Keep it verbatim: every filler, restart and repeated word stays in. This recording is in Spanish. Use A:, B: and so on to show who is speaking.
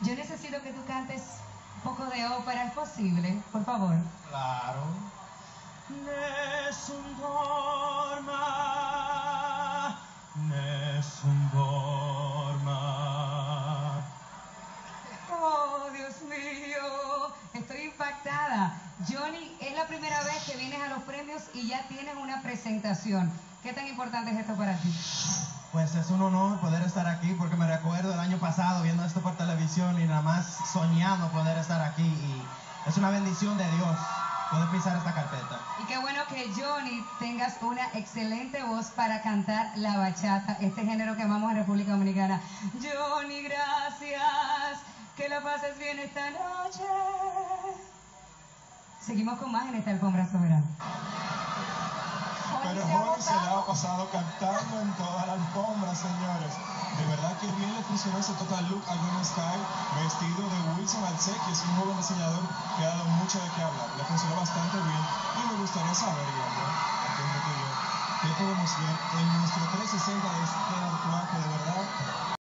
A: Yo necesito que tú cantes un poco de ópera, ¿es posible? Por favor.
B: Claro.
C: Nessun dorma, nessun dorma.
A: Oh, Dios mío, estoy impactada. Johnny, es la primera vez que vienes a los premios y ya tienes una presentación. ¿Qué tan importante es esto para ti?
B: Pues es un honor poder estar aquí porque me recuerdo el año pasado viendo esto por televisión y nada más soñando poder estar aquí y es una bendición de Dios poder pisar esta carpeta.
A: Y qué bueno que Johnny tengas una excelente voz para cantar la bachata, este género que amamos en República Dominicana. Johnny, gracias, que la pases bien esta noche. Seguimos con más en esta alfombra soberana.
D: Pero Johnny se la ha pasado cantando en toda la alfombra, señores. De verdad que bien le funcionó ese total look a Gwen Sky, vestido de Wilson Alce, que es un joven diseñador que ha dado mucho de qué hablar. Le funcionó bastante bien y me gustaría saber, Guillermo, ¿qué podemos ver en nuestro trescientos sesenta de este tatuaje? De verdad